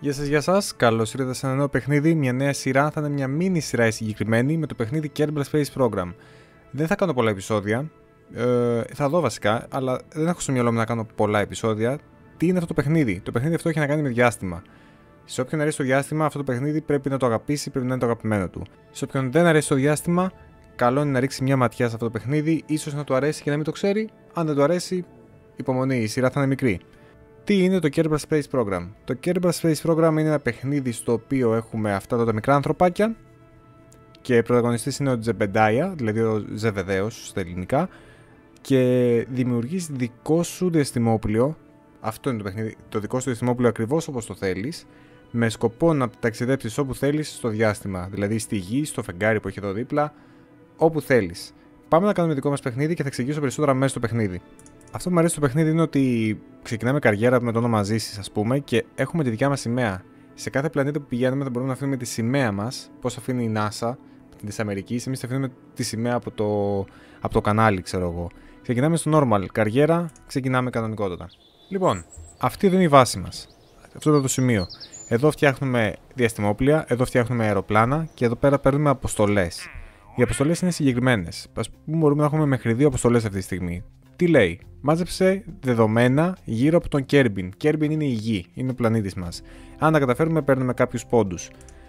Γεια σας, καλώς ήρθατε σε ένα νέο παιχνίδι, μια νέα σειρά, θα είναι μια μίνι σειρά η συγκεκριμένη με το παιχνίδι Kerbal Space Program. Δεν θα κάνω πολλά επεισόδια, θα δω βασικά, αλλά δεν έχω στο μυαλό μου να κάνω πολλά επεισόδια. Τι είναι αυτό το παιχνίδι? Το παιχνίδι αυτό έχει να κάνει με διάστημα. Σε όποιον αρέσει το διάστημα, αυτό το παιχνίδι πρέπει να το αγαπήσει, πρέπει να είναι το αγαπημένο του. Σε όποιον δεν αρέσει το διάστημα, καλό είναι να ρίξει μια ματιά σε αυτό το παιχνίδι, ίσως να του αρέσει και να μην το ξέρει. Αν δεν του αρέσει, υπομονή, η σειρά θα είναι μικρή. Τι είναι το Kerbal Space Program? Το Kerbal Space Program είναι ένα παιχνίδι στο οποίο έχουμε αυτά τα μικρά ανθρωπάκια και πρωταγωνιστής είναι ο Ζεμπεντάια, δηλαδή ο Ζεβεδαίος στα ελληνικά, και δημιουργείς δικό σου διαστημόπλιο. Αυτό είναι το παιχνίδι, το δικό σου διαστημόπλιο ακριβώς όπως το θέλεις, με σκοπό να ταξιδέψεις όπου θέλεις στο διάστημα, δηλαδή στη γη, στο φεγγάρι που έχει εδώ δίπλα, όπου θέλεις. Πάμε να κάνουμε δικό μας παιχνίδι και θα εξηγήσω περισσότερα μέσα στο παιχνίδι. Αυτό που μου αρέσει στο παιχνίδι είναι ότι ξεκινάμε καριέρα με το όνομα Ζήσης, ας πούμε, και έχουμε τη δικιά μας σημαία. Σε κάθε πλανήτη που πηγαίνουμε θα μπορούμε να αφήνουμε τη σημαία μας, πώς αφήνει η NASA της Αμερικής. Εμείς θα αφήνουμε τη σημαία από το κανάλι, ξέρω εγώ. Ξεκινάμε στο normal καριέρα, ξεκινάμε κανονικότατα. Λοιπόν, αυτή εδώ είναι η βάση μας. Αυτό είναι το σημείο. Εδώ φτιάχνουμε διαστημόπλια, εδώ φτιάχνουμε αεροπλάνα και εδώ πέρα παίρνουμε αποστολές. Οι αποστολές είναι συγκεκριμένες. Ας πούμε, μπορούμε να έχουμε μέχρι 2 αποστολές αυτή τη στιγμή. Τι λέει? Μάζεψε δεδομένα γύρω από τον Kerbin. Kerbin είναι η γη, είναι ο πλανήτης μας. Αν τα καταφέρουμε, παίρνουμε κάποιους πόντους.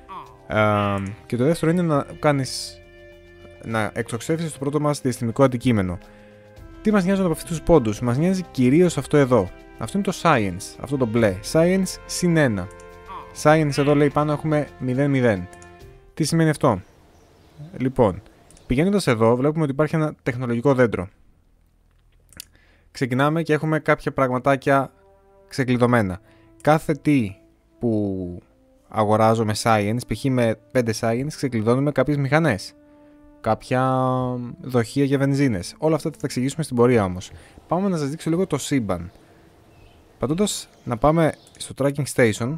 Και το δεύτερο είναι να εξοξεύσεις το πρώτο μας διαστημικό αντικείμενο. Τι μας νοιάζει από αυτούς τους πόντους? Μας νοιάζει κυρίως αυτό εδώ. Αυτό είναι το science, αυτό το μπλε. Science συν 1. Science εδώ λέει πάνω έχουμε 0,0. Τι σημαίνει αυτό? Λοιπόν, πηγαίνοντας εδώ βλέπουμε ότι υπάρχει ένα τεχνολογικό δέντρο. Ξεκινάμε και έχουμε κάποια πραγματάκια ξεκλειδωμένα. Κάθε τι που αγοράζω με science, π.χ. με 5 science, ξεκλειδώνουμε κάποιες μηχανές. Κάποια δοχεία για βενζίνες. Όλα αυτά θα τα εξηγήσουμε στην πορεία όμως. Πάμε να σας δείξω λίγο το σύμπαν. Πατώντας να πάμε στο tracking station,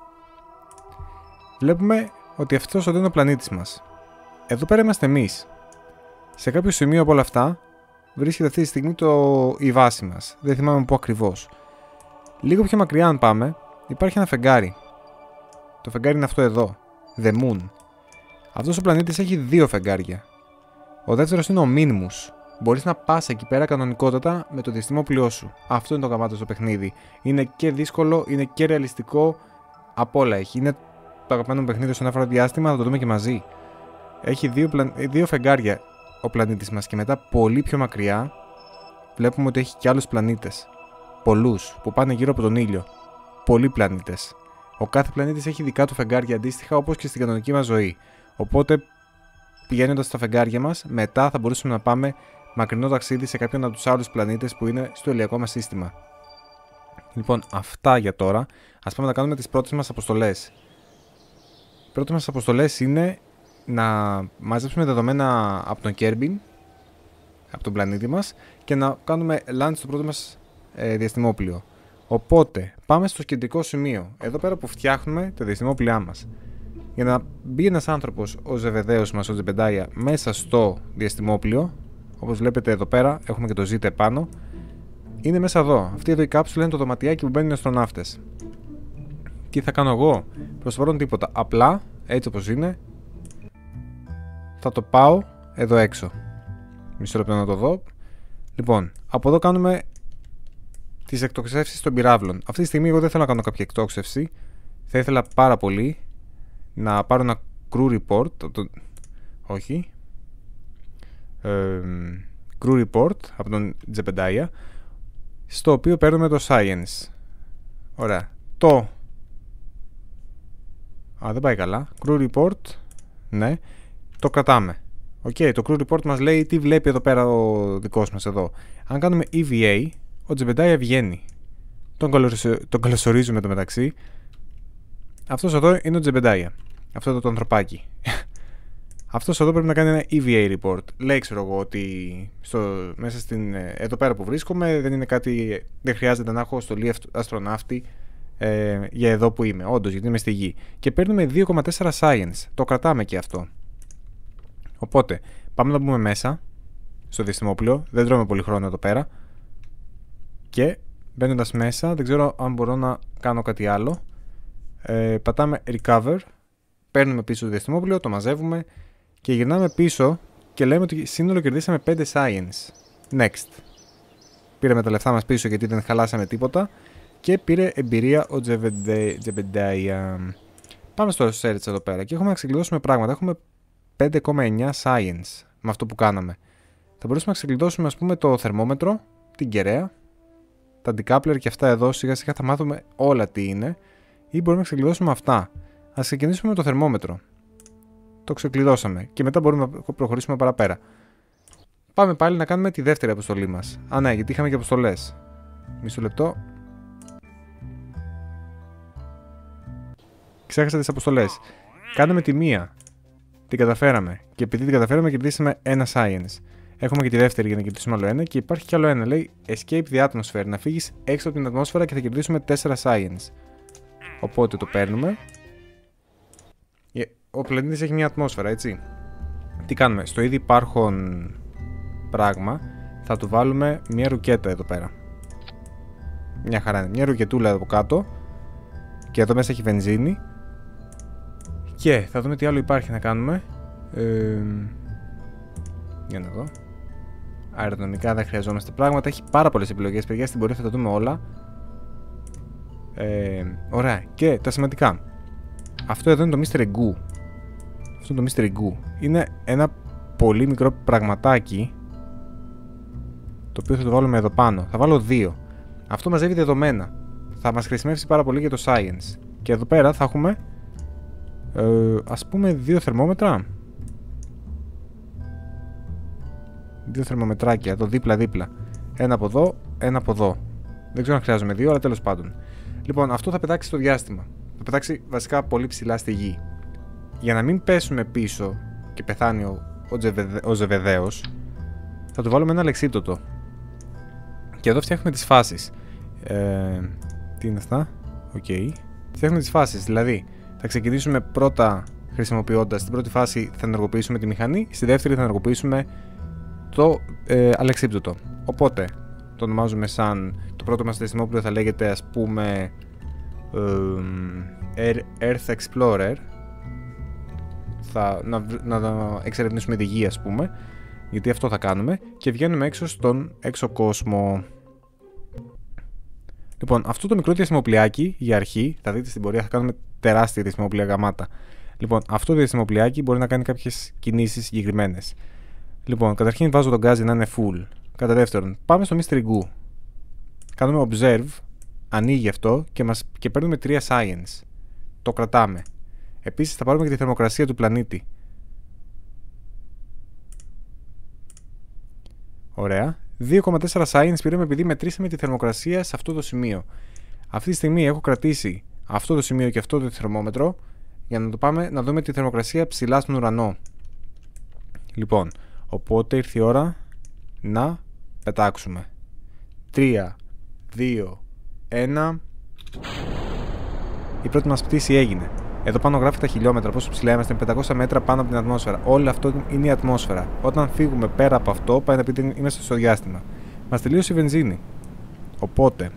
βλέπουμε ότι αυτός εδώ είναι ο πλανήτης μας. Εδώ πέρα είμαστε εμείς. Σε κάποιο σημείο από όλα αυτά βρίσκεται αυτή τη στιγμή η βάση μας. Δεν θυμάμαι πού ακριβώς. Λίγο πιο μακριά αν πάμε, υπάρχει ένα φεγγάρι. Το φεγγάρι είναι αυτό εδώ. The Moon. Αυτός ο πλανήτης έχει 2 φεγγάρια. Ο δεύτερος είναι ο Minmus. Μπορείς να πας εκεί πέρα κανονικότατα με το διαστημόπλοιό σου. Αυτό είναι το γαμάτο στο παιχνίδι. Είναι και δύσκολο, είναι και ρεαλιστικό. Απ' όλα έχει. Είναι το αγαπημένο μου παιχνίδι στον αφορά διάστημα, θα το δούμε και μαζί. Έχει 2 φεγγάρια ο πλανήτης μας και μετά πολύ πιο μακριά βλέπουμε ότι έχει και άλλους πλανήτες. Πολλούς που πάνε γύρω από τον ήλιο. Πολλοί πλανήτες. Ο κάθε πλανήτης έχει δικά του φεγγάρια αντίστοιχα όπως και στην κανονική μας ζωή. Οπότε πηγαίνοντας στα φεγγάρια μας, μετά θα μπορούσαμε να πάμε μακρινό ταξίδι σε κάποιον από τους άλλους πλανήτες που είναι στο ηλιακό μας σύστημα. Λοιπόν, αυτά για τώρα. Ας πάμε να κάνουμε τις πρώτες μας αποστολές. Οι πρώτες μας αποστολές είναι να μαζέψουμε δεδομένα από τον Kerbin, από τον πλανήτη μας, και να κάνουμε launch στο πρώτο μας διαστημόπλιο. Οπότε πάμε στο κεντρικό σημείο, εδώ πέρα που φτιάχνουμε τα διαστημόπλια μας. Για να μπει ένας άνθρωπος, ο Ζεβεδαίος μας, ο Ζεμπεντάια, μέσα στο διαστημόπλιο, όπως βλέπετε εδώ πέρα, έχουμε και το Z επάνω, είναι μέσα εδώ. Αυτή εδώ η κάψουλα είναι το δωματιάκι που μπαίνουν οι αστροναύτες. Τι θα κάνω εγώ? Προς το παρόν τίποτα. Απλά, έτσι όπως είναι, θα το πάω εδώ έξω. Μισό λεπτό να το δω. Λοιπόν, από εδώ κάνουμε τις εκτοξεύσεις των πυράβλων. Αυτή τη στιγμή εγώ δεν θέλω να κάνω κάποια εκτόξευση. Θα ήθελα πάρα πολύ να πάρω ένα crew report. Όχι. Crew report από τον Ζεμπεντάια, στο οποίο παίρνουμε το science. Ωραία. Δεν πάει καλά. Crew report. Ναι. Το κρατάμε. Το crew report μας λέει τι βλέπει εδώ πέρα ο δικός μας εδώ. Αν κάνουμε EVA, ο Ζεμπεντάια βγαίνει. Τον καλωσορίζουμε το μεταξύ. Αυτός εδώ είναι ο Ζεμπεντάια. Αυτό εδώ το ανθρωπάκι. Αυτός εδώ πρέπει να κάνει ένα EVA report. Λέει, ξέρω εγώ, ότι μέσα εδώ πέρα που βρίσκομαι δεν χρειάζεται να έχω στολή αστροναύτη για εδώ που είμαι. Όντως, γιατί είμαι στη γη. Και παίρνουμε 2,4 science. Το κρατάμε και αυτό. Οπότε, πάμε να μπούμε μέσα στο διαστημόπλιο. Δεν τρώμε πολύ χρόνο εδώ πέρα. Και μπαίνοντας μέσα, δεν ξέρω αν μπορώ να κάνω κάτι άλλο. Πατάμε recover, παίρνουμε πίσω το διαστημόπλαιο, το μαζεύουμε και γυρνάμε πίσω και λέμε ότι σύνολο κερδίσαμε 5 science. Next. Πήραμε τα λεφτά μας πίσω γιατί δεν χαλάσαμε τίποτα και πήρε εμπειρία ο Τζεβεντάια. Πάμε στο search εδώ πέρα και έχουμε να ξεκλειδώσουμε πράγματα. Έχουμε 5,9 science με αυτό που κάναμε. Θα μπορούσαμε να ξεκλειδώσουμε, ας πούμε, το θερμόμετρο, την κεραία, τα decoupler και αυτά εδώ. Σιγά σιγά θα μάθουμε όλα τι είναι. Ή μπορούμε να ξεκλειδώσουμε αυτά. Ας ξεκινήσουμε με το θερμόμετρο. Το ξεκλειδώσαμε και μετά μπορούμε να προχωρήσουμε παραπέρα. Πάμε πάλι να κάνουμε τη δεύτερη αποστολή μας. Α, ναι, γιατί είχαμε και αποστολές. Μισό λεπτό. Ξέχασα τις αποστολές. Κάναμε τη μία. Την καταφέραμε. Και επειδή την καταφέραμε, κερδίσαμε ένα science. Έχουμε και τη δεύτερη για να κερδίσουμε άλλο ένα. Και υπάρχει κι άλλο ένα. Λέει Escape the atmosphere. Να φύγεις έξω από την ατμόσφαιρα και θα κερδίσουμε 4 science. Οπότε το παίρνουμε. Ο πλανήτης έχει μια ατμόσφαιρα, έτσι. Τι κάνουμε? Στο ήδη υπάρχον πράγμα θα του βάλουμε μια ρουκέτα εδώ πέρα. Μια χαρά είναι. Μια ρουκετούλα εδώ κάτω. Και εδώ μέσα έχει βενζίνη. Και θα δούμε τι άλλο υπάρχει να κάνουμε. Για να δω. Αεροδυναμικά δεν χρειαζόμαστε πράγματα. Έχει πάρα πολλές επιλογές, παιδιά. Στην πορεία θα τα δούμε όλα. Ωραία. Και τα σημαντικά. Αυτό εδώ είναι το Mr. Egu. Αυτό είναι το Mr. Egu. Είναι ένα πολύ μικρό πραγματάκι. Το οποίο θα το βάλουμε εδώ πάνω. Θα βάλω 2. Αυτό μαζεύει δεδομένα. Θα μας χρησιμεύσει πάρα πολύ για το science. Και εδώ πέρα θα έχουμε ας πούμε 2 θερμόμετρα. 2 θερμομετράκια εδώ δίπλα-δίπλα. Ένα από εδώ, ένα από εδώ. Δεν ξέρω αν χρειάζομαι 2, αλλά τέλος πάντων. Λοιπόν, αυτό θα πετάξει στο διάστημα. Θα πετάξει βασικά πολύ ψηλά στη γη. Για να μην πέσουμε πίσω και πεθάνει ο Ζεβεδαίος, θα του βάλουμε ένα αλεξίπτωτο. Και εδώ φτιάχνουμε τις φάσεις. Τι είναι αυτά? Οκ. Φτιάχνουμε τις φάσεις, δηλαδή θα ξεκινήσουμε πρώτα χρησιμοποιώντας, στην πρώτη φάση θα ενεργοποιήσουμε τη μηχανή, στη δεύτερη θα ενεργοποιήσουμε το αλεξίπτωτο. Οπότε το ονομάζουμε σαν, το πρώτο μας διαστημόπλαιο θα λέγεται, ας πούμε, Earth Explorer. Να εξερευνήσουμε τη γη, ας πούμε, γιατί αυτό θα κάνουμε, και βγαίνουμε έξω στον έξω κόσμο. Λοιπόν, αυτό το μικρό διαστημοπλοιάκι για αρχή, θα δείτε στην πορεία θα κάνουμε τεράστια διαστημοπλοία γαμάτα. Λοιπόν, αυτό το διαστημοπλοιάκι μπορεί να κάνει κάποιες κινήσεις συγκεκριμένες. Λοιπόν, καταρχήν βάζω τον γκάζι να είναι full. Κατά δεύτερον, πάμε στο Mr. Egu. Κάνουμε observe, ανοίγει αυτό και παίρνουμε 3 science. Το κρατάμε. Επίσης θα πάρουμε και τη θερμοκρασία του πλανήτη. Ωραία. 2,4 science πήραμε επειδή μετρήσαμε τη θερμοκρασία σε αυτό το σημείο. Αυτή τη στιγμή έχω κρατήσει αυτό το σημείο και αυτό το θερμόμετρο για να το πάμε να δούμε τη θερμοκρασία ψηλά στον ουρανό. Λοιπόν, οπότε ήρθε η ώρα να πετάξουμε. 3, 2, 1. Η πρώτη μας πτήση έγινε. Εδώ πάνω γράφει τα χιλιόμετρα, πόσο ψηλά είμαστε, 500 μέτρα πάνω από την ατμόσφαιρα. Όλο αυτό είναι η ατμόσφαιρα. Όταν φύγουμε πέρα από αυτό, πάει να πει ότι είμαστε στο διάστημα. Μας τελείωσε η βενζίνη. Οπότε,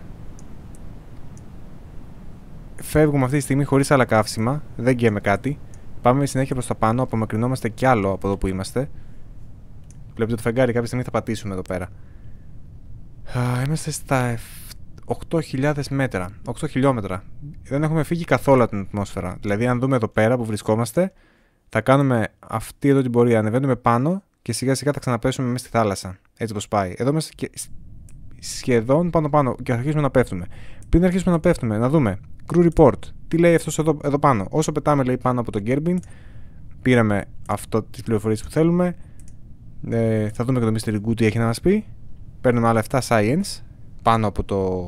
φεύγουμε αυτή τη στιγμή χωρίς άλλα καύσιμα, δεν γκαίμε κάτι. Πάμε συνέχεια προς τα πάνω, απομακρυνόμαστε κι άλλο από εδώ που είμαστε. Βλέπετε το φεγγάρι, κάποια στιγμή θα πατήσουμε εδώ πέρα. Είμαστε στα 8.000 μέτρα, 8 χιλιόμετρα. Δεν έχουμε φύγει καθόλου από την ατμόσφαιρα. Δηλαδή, αν δούμε εδώ πέρα που βρισκόμαστε, θα κάνουμε αυτή εδώ την πορεία. Ανεβαίνουμε πάνω και σιγά σιγά θα ξαναπέσουμε μέσα στη θάλασσα. Έτσι όπως πάει. Εδώ είμαστε και σχεδόν πάνω και θα αρχίσουμε να πέφτουμε. Πριν αρχίσουμε να πέφτουμε, να δούμε. Crew report. Τι λέει αυτός εδώ πάνω? Όσο πετάμε, λέει, πάνω από τον Kerbin, πήραμε τις πληροφορίες που θέλουμε. Θα δούμε και το Mr. Egu τι έχει να μας πει. Παίρνουμε άλλα 7 science πάνω από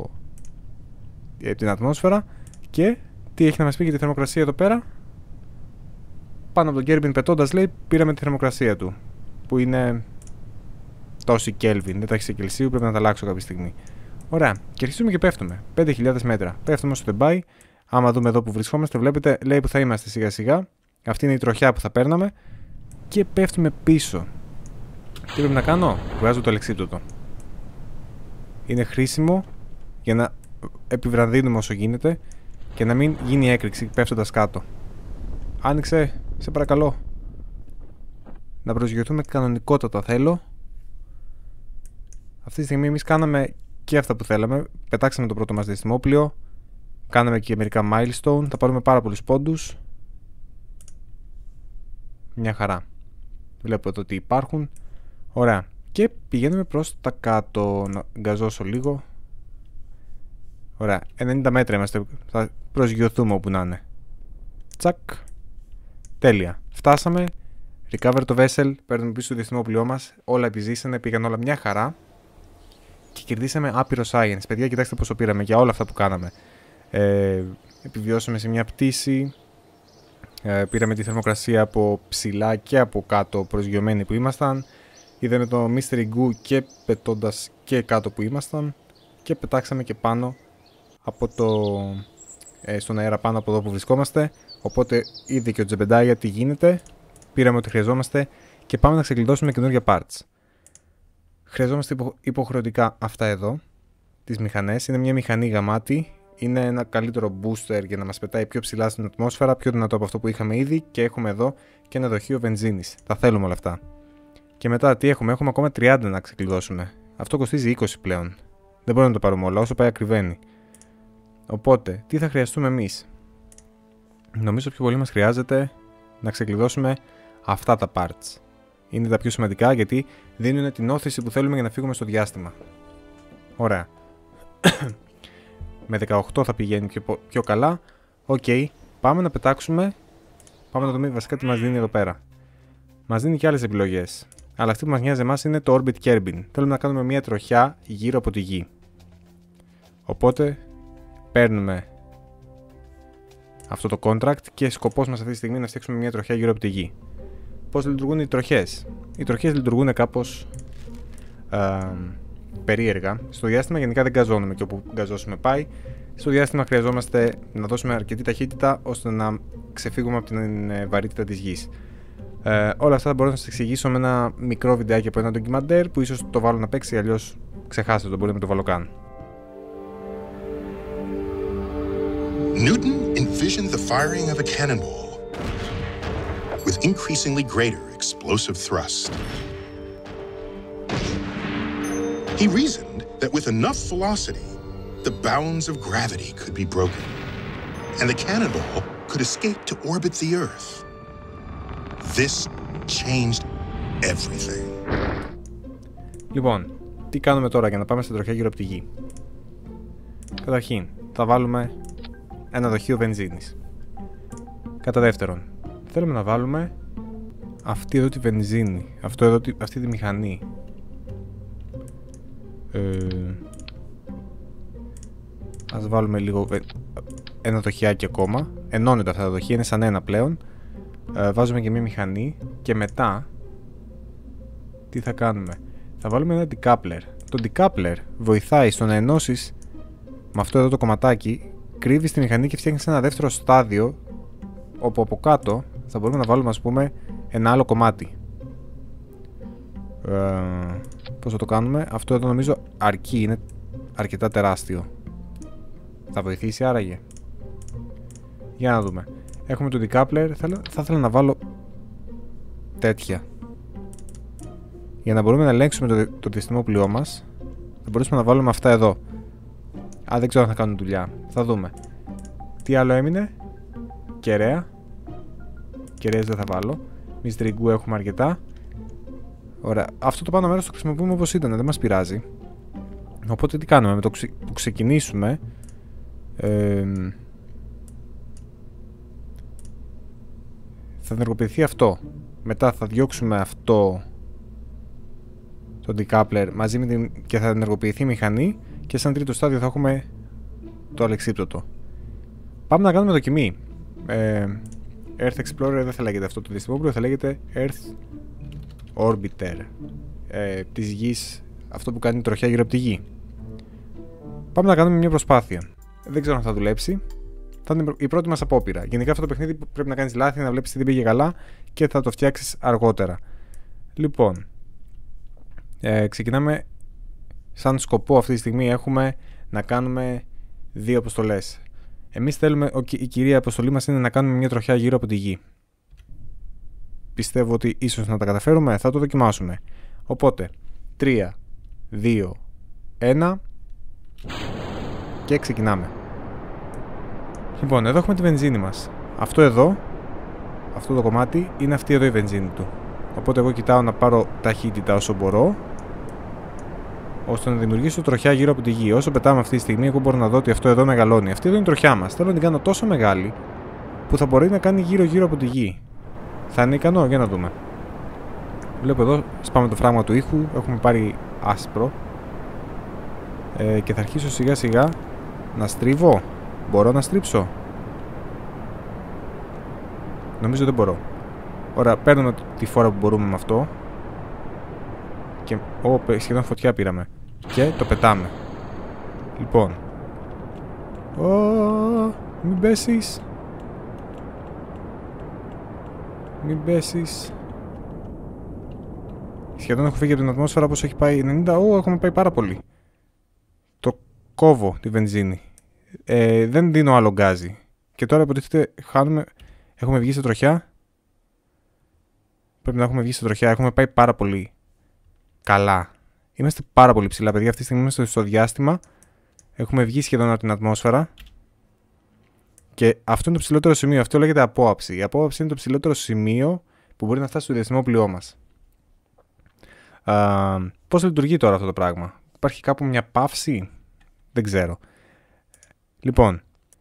την ατμόσφαιρα. Και τι έχει να μας πει για τη θερμοκρασία εδώ πέρα? Πάνω από τον Kerbin πετώντας, λέει, πήραμε τη θερμοκρασία του, που είναι τόση Kelvin. Δεν τα έχει σε Κελσίου, πρέπει να τα αλλάξω κάποια στιγμή. Ωραία, και αρχίζουμε και πέφτουμε. 5.000 μέτρα. Πέφτουμε όσο δεν πάει. Άμα δούμε εδώ που βρισκόμαστε, βλέπετε, λέει που θα είμαστε σιγά σιγά. Αυτή είναι η τροχιά που θα παίρναμε. Και πέφτουμε πίσω. Τι πρέπει να κάνω? Βγάζω το αλεξίπτωτο. Είναι χρήσιμο για να επιβραδύνουμε όσο γίνεται και να μην γίνει έκρηξη πέφτοντας κάτω. Άνοιξε, σε παρακαλώ. Να προσγειωθούμε κανονικότατα θέλω. Αυτή τη στιγμή εμείς κάναμε και αυτά που θέλαμε. Πετάξαμε το πρώτο μας διαστημόπλοιο. Κάναμε και μερικά milestone. Θα πάρουμε πάρα πολλούς πόντους. Μια χαρά. Βλέπω εδώ ότι υπάρχουν. Ωραία. Και πηγαίνουμε προς τα κάτω. Να γκαζώσω λίγο. Ωραία. 90 μέτρα είμαστε. Θα προσγειωθούμε όπου να είναι. Τσακ. Τέλεια. Φτάσαμε. Recover το vessel. Παίρνουμε πίσω το διαστημόπλοιό μας. Όλα επιζήσανε. Πήγαν όλα μια χαρά. Και κερδίσαμε άπειρο science. Παιδιά, κοιτάξτε πόσο πήραμε για όλα αυτά που κάναμε. Επιβιώσαμε σε μια πτήση. Πήραμε τη θερμοκρασία από ψηλά και από κάτω προσγειωμένοι που ήμασταν. Είδαμε το Mystery Goo και πετώντας και κάτω που ήμασταν. Και πετάξαμε και πάνω από στον αέρα πάνω από εδώ που βρισκόμαστε. Οπότε είδε και ο Τζεμπεντάια τι γίνεται. Πήραμε ό,τι χρειαζόμαστε και πάμε να ξεκλειδώσουμε καινούργια parts. Χρειαζόμαστε υποχρεωτικά αυτά εδώ, τις μηχανές. Είναι μια μηχανή γαμάτη. Είναι ένα καλύτερο booster για να μας πετάει πιο ψηλά στην ατμόσφαιρα, πιο δυνατό από αυτό που είχαμε ήδη. Και έχουμε εδώ και ένα δοχείο βενζίνης. Τα θέλουμε όλα αυτά. Και μετά τι έχουμε, έχουμε ακόμα 30 να ξεκλειδώσουμε. Αυτό κοστίζει 20 πλέον. Δεν μπορούμε να το πάρουμε όλα, όσο πάει ακριβένει. Οπότε, τι θα χρειαστούμε εμείς? Νομίζω πιο πολύ μας χρειάζεται να ξεκλειδώσουμε αυτά τα parts. Είναι τα πιο σημαντικά γιατί δίνουν την όθηση που θέλουμε για να φύγουμε στο διάστημα. Ωραία. Με 18 θα πηγαίνει πιο καλά. Οκ. Πάμε να πετάξουμε. Πάμε να δούμε βασικά τι μας δίνει εδώ πέρα. Μας δίνει και άλλες επιλογές. Αλλά αυτή που μας νοιάζει εμάς είναι το Orbit Kerbin. Θέλουμε να κάνουμε μια τροχιά γύρω από τη γη. Οπότε παίρνουμε αυτό το contract και σκοπός μας αυτή τη στιγμή είναι να φτιάξουμε μια τροχιά γύρω από τη γη. Πώς λειτουργούν οι τροχές? Οι τροχές λειτουργούν κάπως περίεργα. Στο διάστημα γενικά δεν γκαζώνουμε και όπου γκαζώσουμε πάει. Στο διάστημα χρειαζόμαστε να δώσουμε αρκετή ταχύτητα ώστε να ξεφύγουμε από την βαρύτητα της γης. Όλα αυτά θα μπορώ να σας εξηγήσω με ένα μικρό βιντεάκι από ένα ντοκιμαντέρ που ίσως το βάλω να παίξει, αλλιώς ξεχάστε το, μπορεί να το βάλω καν. Newton envisioned the firing of a cannonball with increasingly greater explosive thrust. He reasoned that with enough velocity, the bounds of gravity could be broken, and the cannonball could escape to orbit the Earth. This changed everything. Λοιπόν, τι κάνουμε τώρα για να πάμε στην τροχιά γύρω από τη γη? Καταρχήν, θα βάλουμε ένα δοχείο βενζίνης. Κατά δεύτερον, θέλουμε να βάλουμε αυτή εδώ τη βενζίνη, αυτή τη μηχανή. Ας βάλουμε λίγο ένα δοχιάκι ακόμα. Ενώνονται αυτά τα δοχεία, είναι σαν ένα πλέον. Βάζουμε και μια μηχανή και μετά τι θα κάνουμε? Θα βάλουμε ένα decoupler. Το decoupler βοηθάει στο να ενώσεις με αυτό εδώ το κομματάκι, κρύβει τη μηχανή και φτιάχνει ένα δεύτερο στάδιο όπου από κάτω θα μπορούμε να βάλουμε, ας πούμε, ένα άλλο κομμάτι. Πώς θα το κάνουμε? Αυτό εδώ νομίζω αρκεί, είναι αρκετά τεράστιο. Θα βοηθήσει άραγε? Για να δούμε. Έχουμε το decoupler, θα ήθελα να βάλω τέτοια για να μπορούμε να ελέγξουμε το διαστημόπλοιό μας. Θα μπορούσαμε να βάλουμε αυτά εδώ. Δεν ξέρω αν θα κάνουν δουλειά. Θα δούμε. Τι άλλο έμεινε? Κεραία. Κεραίες δεν θα βάλω. Mystery Goo έχουμε αρκετά. Ωραία. Αυτό το πάνω μέρος το χρησιμοποιούμε όπως ήταν. Δεν μας πειράζει. Οπότε τι κάνουμε? Με το που ξεκινήσουμε θα ενεργοποιηθεί αυτό. Μετά θα διώξουμε αυτό το decoupler μαζί με και θα ενεργοποιηθεί η μηχανή και σαν τρίτο στάδιο θα έχουμε το αλεξίπτωτο. Πάμε να κάνουμε δοκιμή. Earth Explorer δεν θα λέγεται αυτό το διαστημόπλοιο, θα λέγεται Earth Orbiter. Της γης, αυτό που κάνει τροχιά γύρω από τη γη. Πάμε να κάνουμε μια προσπάθεια. Δεν ξέρω αν θα δουλέψει. Θα είναι η πρώτη μας απόπειρα. Γενικά αυτό το παιχνίδι πρέπει να κάνεις λάθη, να βλέπεις τι δεν πήγε καλά και θα το φτιάξεις αργότερα. Λοιπόν, ξεκινάμε. Σαν σκοπό αυτή τη στιγμή έχουμε να κάνουμε 2 αποστολές. Εμείς θέλουμε, η κυρία αποστολή μας είναι να κάνουμε μια τροχιά γύρω από τη γη. Πιστεύω ότι ίσως να τα καταφέρουμε, θα το δοκιμάσουμε. Οπότε, 3, 2, 1 και ξεκινάμε. Λοιπόν, εδώ έχουμε τη βενζίνη μας. Αυτό εδώ, αυτό το κομμάτι, είναι αυτή εδώ η βενζίνη του. Οπότε εγώ κοιτάω να πάρω ταχύτητα όσο μπορώ, ώστε να δημιουργήσω τροχιά γύρω από τη γη. Όσο πετάμε αυτή τη στιγμή, εγώ μπορώ να δω ότι αυτό εδώ μεγαλώνει. Αυτή εδώ είναι η τροχιά μας. Θέλω να την κάνω τόσο μεγάλη που θα μπορεί να κάνει γύρω-γύρω από τη γη. Θα είναι ικανό, για να δούμε. Βλέπω εδώ, σπάμε το φράγμα του ήχου. Έχουμε πάρει άσπρο. Και θα αρχίσω σιγά-σιγά να στρίβω. Μπορώ να στρίψω? Νομίζω δεν μπορώ. Ωραία, παίρνουμε τη φορά που μπορούμε με αυτό. Και σχεδόν φωτιά πήραμε. Και το πετάμε. Λοιπόν. Μην πέσεις. Μην πέσεις. Σχεδόν έχω φύγει από την ατμόσφαιρα. Πως έχει πάει 90. Έχουμε πάει πάρα πολύ. Το κόβω τη βενζίνη. Δεν δίνω άλλο γκάζι. Και τώρα υποτίθεται χάνουμε. Έχουμε βγει σε τροχιά. Πρέπει να έχουμε βγει σε τροχιά. Έχουμε πάει πάρα πολύ καλά. Είμαστε πάρα πολύ ψηλά, παιδιά. Αυτή τη στιγμή είμαστε στο διάστημα. Έχουμε βγει σχεδόν από την ατμόσφαιρα. Και αυτό είναι το ψηλότερο σημείο. Αυτό λέγεται απόαψη. Η απόαψη είναι το ψηλότερο σημείο που μπορεί να φτάσει στο διαστημόπλοιό μας. Πώς λειτουργεί τώρα αυτό το πράγμα? Υπάρχει κάπου μια παύση? Δεν ξέρω. Λοιπόν,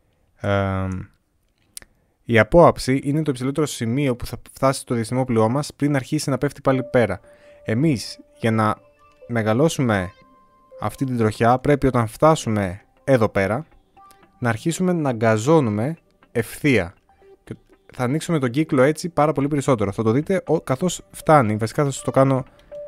η απόαψη είναι το υψηλότερο σημείο που θα φτάσει στο διαστημόπλοιό μας πριν αρχίσει να πέφτει πάλι πέρα. Εμείς, για να μεγαλώσουμε αυτή την τροχιά, πρέπει όταν φτάσουμε εδώ πέρα να αρχίσουμε να γκαζώνουμε ευθεία. Και θα ανοίξουμε τον κύκλο έτσι πάρα πολύ περισσότερο. Θα το δείτε καθώς φτάνει. Βασικά θα σας το κάνω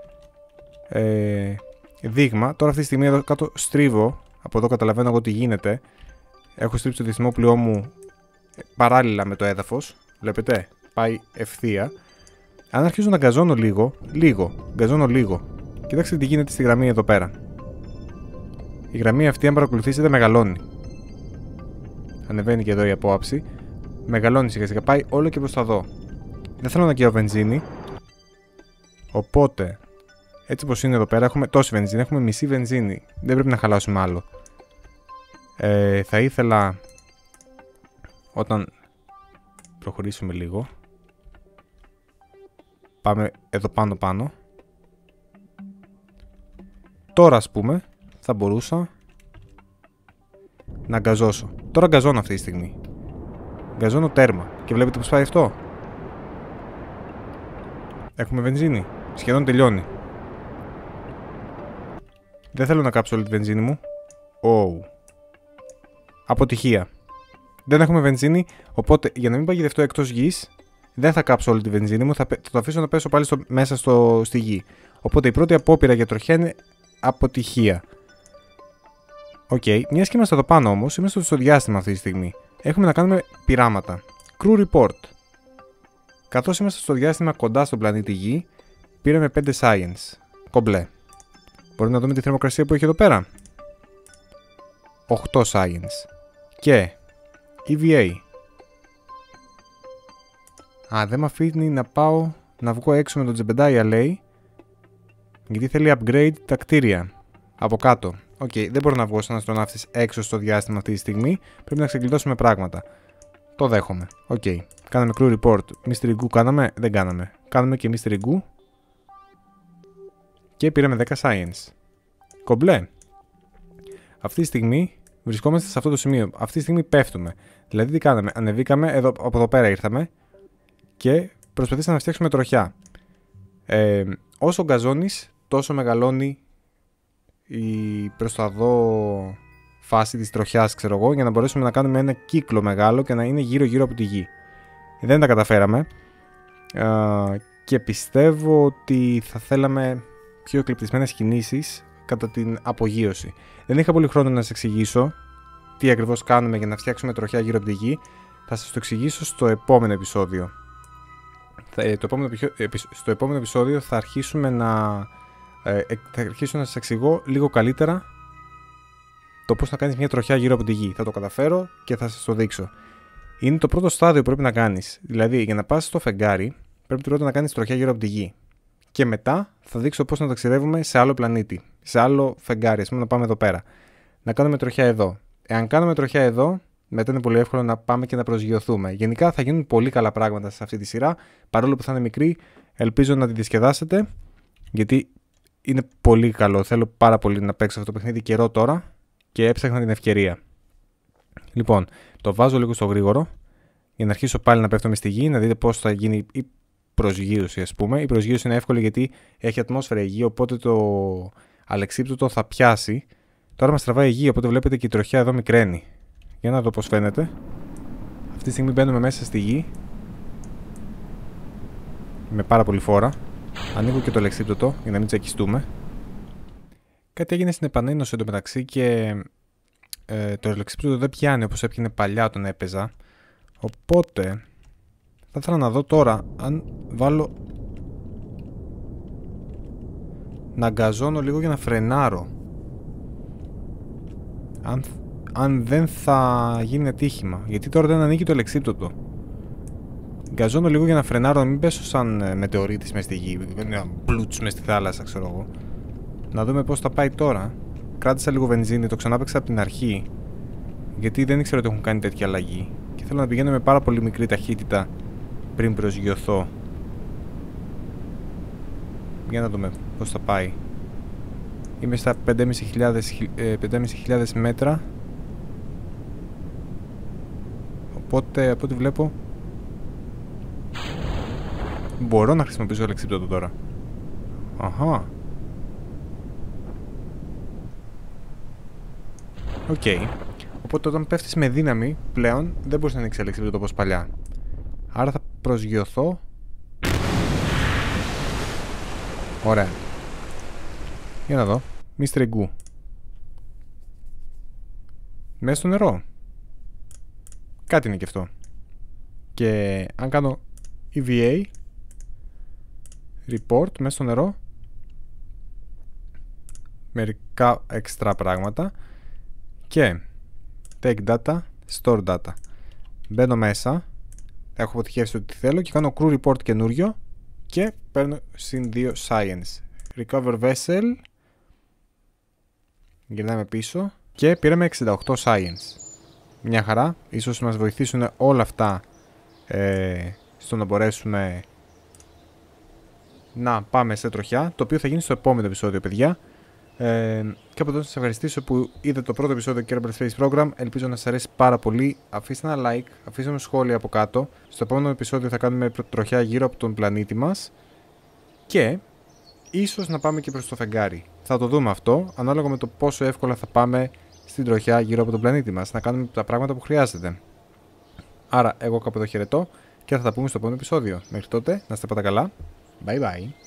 δείγμα. Τώρα αυτή τη στιγμή εδώ κάτω στρίβω. Από εδώ καταλαβαίνω εγώ τι γίνεται. Έχω στρίψει το διαστημόπλοιό μου παράλληλα με το έδαφος. Βλέπετε, πάει ευθεία. Αν αρχίζω να γκαζώνω γκαζώνω λίγο. Κοιτάξτε τι γίνεται στη γραμμή εδώ πέρα. Η γραμμή αυτή, αν παρακολουθήσετε, μεγαλώνει. Ανεβαίνει και εδώ η απόαψη. Μεγαλώνει σιγά σιγά. Πάει όλο και προς τα δω. Δεν θέλω να καίω βενζίνη. Οπότε, έτσι όπως είναι εδώ πέρα, έχουμε τόση βενζίνη. Έχουμε μισή βενζίνη. Δεν πρέπει να χαλάσουμε άλλο. Θα ήθελα όταν προχωρήσουμε λίγο. Πάμε εδώ πάνω. Τώρα ας πούμε θα μπορούσα να γκαζώσω. Τώρα γκαζώνω αυτή τη στιγμή. Γκαζώνω τέρμα. Και βλέπετε πως πάει αυτό. Έχουμε βενζίνη. Σχεδόν τελειώνει. Δεν θέλω να κάψω όλη τη βενζίνη μου. Αποτυχία. Δεν έχουμε βενζίνη. Οπότε για να μην παγιδευτώ εκτός γης, δεν θα κάψω όλη τη βενζίνη μου. Θα το αφήσω να πέσω πάλι μέσα στη γη. Οπότε η πρώτη απόπειρα για τροχιά είναι αποτυχία. Οκ. Μιας και είμαστε εδώ πάνω όμως, είμαστε στο διάστημα αυτή τη στιγμή. Έχουμε να κάνουμε πειράματα. Crew report. Καθώς είμαστε στο διάστημα κοντά στον πλανήτη Γη, πήραμε 5 science. Κομπλέ. Μπορούμε να δούμε τη θερμοκρασία που έχει εδώ πέρα. 8 science. Και EVA. Δεν με αφήνει να πάω να βγω έξω με τον Τζεμπεντάια, λέει. Γιατί θέλει upgrade τα κτίρια. Από κάτω. Δεν μπορώ να βγω σαν αστροναύτης έξω στο διάστημα αυτή τη στιγμή. Πρέπει να ξεκλειδώσουμε πράγματα. Το δέχομαι. Κάναμε crew report. Mystery Goo κάναμε. Δεν κάναμε. Κάναμε και Mystery Goo. Και πήραμε 10 science. Κομπλέ. Αυτή τη στιγμή βρισκόμαστε σε αυτό το σημείο. Αυτή τη στιγμή πέφτουμε. Δηλαδή τι κάναμε? Ανεβήκαμε. Από εδώ πέρα ήρθαμε. Και προσπαθήσαμε να φτιάξουμε τροχιά. Όσο γκαζώνεις, τόσο μεγαλώνει η προς τα δω φάση της τροχιάς, ξέρω εγώ, για να μπορέσουμε να κάνουμε ένα κύκλο μεγάλο και να είναι γύρω-γύρω από τη γη. Δεν τα καταφέραμε. Και πιστεύω ότι θα θέλαμε πιο εκλεπτισμένες κινήσεις κατά την απογείωση. Δεν είχα πολύ χρόνο να σας εξηγήσω τι ακριβώς κάνουμε για να φτιάξουμε τροχιά γύρω από τη γη. Θα σας το εξηγήσω στο επόμενο επεισόδιο. Στο επόμενο επεισόδιο θα αρχίσουμε να σας εξηγώ λίγο καλύτερα το πώς να κάνεις μια τροχιά γύρω από τη γη. Θα το καταφέρω και θα σας το δείξω. Είναι το πρώτο στάδιο που πρέπει να κάνεις. Δηλαδή, για να πας στο φεγγάρι, πρέπει πρώτα να κάνεις τροχιά γύρω από τη γη. Και μετά θα δείξω πώς να ταξιδεύουμε σε άλλο πλανήτη. Σε άλλο φεγγάρι. Ας πούμε να πάμε εδώ πέρα. Να κάνουμε τροχιά εδώ. Εάν κάνουμε τροχιά εδώ, μετά είναι πολύ εύκολο να πάμε και να προσγειωθούμε. Γενικά θα γίνουν πολύ καλά πράγματα σε αυτή τη σειρά. Παρόλο που θα είναι μικρή, ελπίζω να τη διασκεδάσετε. Γιατί είναι πολύ καλό. Θέλω πάρα πολύ να παίξω αυτό το παιχνίδι καιρό τώρα και έψαχνα την ευκαιρία. Λοιπόν, το βάζω λίγο στο γρήγορο για να αρχίσω πάλι να πέφτουμε στη γη, να δείτε πώς θα γίνει η προσγείωση, ας πούμε. Η προσγείωση είναι εύκολη γιατί έχει ατμόσφαιρα η γη, οπότε το αλεξίπτωτο θα πιάσει. Τώρα μας τραβάει η γη, οπότε βλέπετε και η τροχιά εδώ μικραίνει. Για να δω πώς φαίνεται. Αυτή τη στιγμή μπαίνουμε μέσα στη γη. Με πάρα πολύ φόρα. Ανοίγω και το αλεξίπτωτο για να μην τσακιστούμε. Κάτι έγινε στην επανένωση εντωμεταξύ και το αλεξίπτωτο δεν πιάνει όπως έπιανε παλιά όταν έπαιζα. Οπότε θα ήθελα να δω τώρα αν βάλω να γκαζώνω λίγο για να φρενάρω. Αν δεν θα γίνει ατύχημα. Γιατί τώρα δεν ανοίγει το αλεξίπτωτο. Γκαζώνω λίγο για να φρενάρω, να μην πέσω σαν μετεωρίτης μες στη γη. Να πλούτσω μες στη θάλασσα, ξέρω εγώ. Να δούμε πώς θα πάει τώρα. Κράτησα λίγο βενζίνη, το ξανάπαιξα από την αρχή. Γιατί δεν ήξερα ότι έχουν κάνει τέτοια αλλαγή. Και θέλω να πηγαίνω με πάρα πολύ μικρή ταχύτητα πριν προσγειωθώ. Για να δούμε πώς θα πάει. Είμαι στα 5.500 μέτρα. Οπότε από ό,τι βλέπω μπορώ να χρησιμοποιήσω το αλεξίπτωτο τώρα. Αχα. Οκ. Οπότε όταν πέφτεις με δύναμη πλέον δεν μπορείς να ανοίξεις αλεξίπτωτο όπως παλιά. Άρα θα προσγειωθώ. Ωραία. Για να δω. Mr. Egu. Μέσα στο νερό. Κάτι είναι και αυτό. Και αν κάνω EVA Report μέσα στο νερό, μερικά εξτρά πράγματα. Και Take data, Store data. Μπαίνω μέσα. Έχω αποτυχεύσει ό,τι θέλω και κάνω Crew Report καινούριο. Και παίρνω συν 2 Science. Recover Vessel. Γυρνάμε πίσω. Και πήραμε 68 Science. Μια χαρά. Ίσως μας βοηθήσουν όλα αυτά στο να μπορέσουμε να πάμε σε τροχιά. Το οποίο θα γίνει στο επόμενο επεισόδιο, παιδιά. Και από εδώ να σας ευχαριστήσω που είδατε το πρώτο επεισόδιο του Kerbal Space Program. Ελπίζω να σας αρέσει πάρα πολύ. Αφήστε ένα like, αφήστε ένα σχόλιο από κάτω. Στο επόμενο επεισόδιο θα κάνουμε τροχιά γύρω από τον πλανήτη μας. Και ίσως να πάμε και προς το φεγγάρι. Θα το δούμε αυτό, ανάλογα με το πόσο εύκολα θα πάμε στην τροχιά γύρω από τον πλανήτη μας. Να κάνουμε τα πράγματα που χρειάζεται. Άρα, εγώ κάπου εδώ χαιρετώ και θα τα πούμε στο επόμενο επεισόδιο. Μέχρι τότε, να είστε πάντα καλά. Bye bye.